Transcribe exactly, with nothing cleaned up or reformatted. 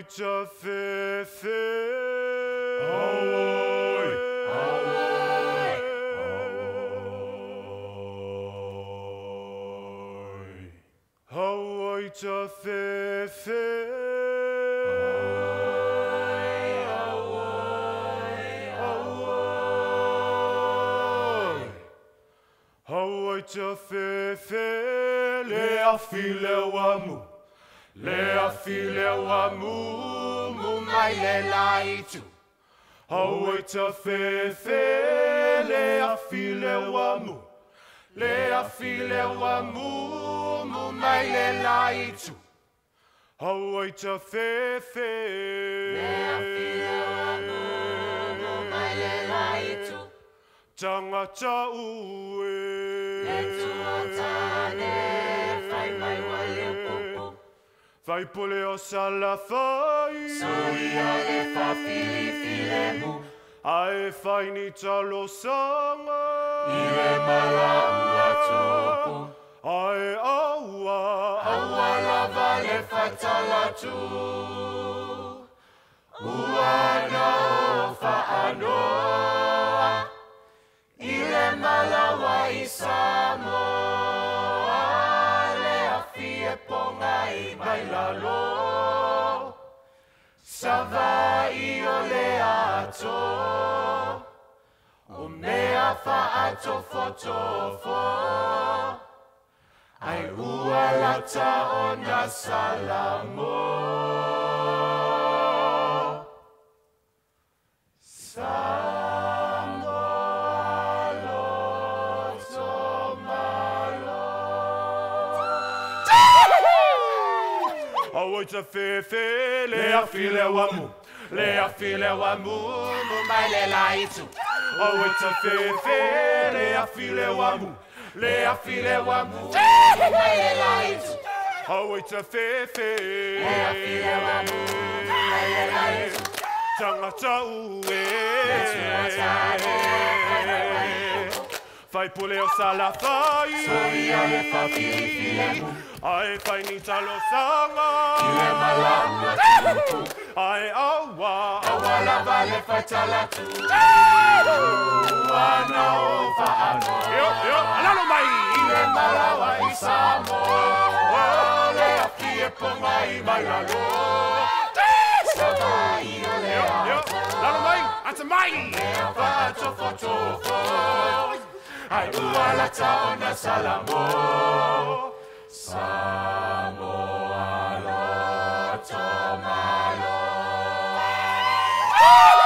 ta fe fe. Awoi, awoi, awoi. Awoi ta fe fe. Awoi ta fe fe. Le afile wamu. Le afile wamu. Mu mai le laitu. Awoi ta fe fe. Le afile wamu. Le afile wamu. Mu mai le laitu. Awoi ta fe fe. Le afile wamu. Mu mai le laitu. Tangata ue. Le tuatane. Fai mai wale popo. Fai pole o sala fai. Soia le fa fili file mu. Ae fai ni talo sanga. Ire mala ua topo. Ae aua. Aua lava le fatala tu. Ua na o fa anoa. Ile mala wa isamo. Le afie ponga I bailalo. Sava I o le ato. O mea fa ato fotofo. Ai ua lata o na salamo. Samo aloto malo. Awoi ta fe fe. Le afile wamu. Le afile wamu. Mu mai le laitu. Awoi ta fe fe. Le afile wamu. Le afile wamu. Mu mai le laitu. Awoi ta fe fe. Le afile wamu. Mu mai le laitu. Tangata ue. Fai pole o sala fai. Soia le fa fili file mu. Ae fai ni talo sanga. Ile mala ua tupu. Ae aua. Aua lava le fatala tu. Ua na o fa ano. Yo, yo, alalo mai. Ile mala wa isamo. Le afie ponga I bailalo. Sava I o le Yo, yo, ato. alalo mai. Ata mai. Mea fa ato fotofo. Ai ua lata o na salamo. Samo aloto malo.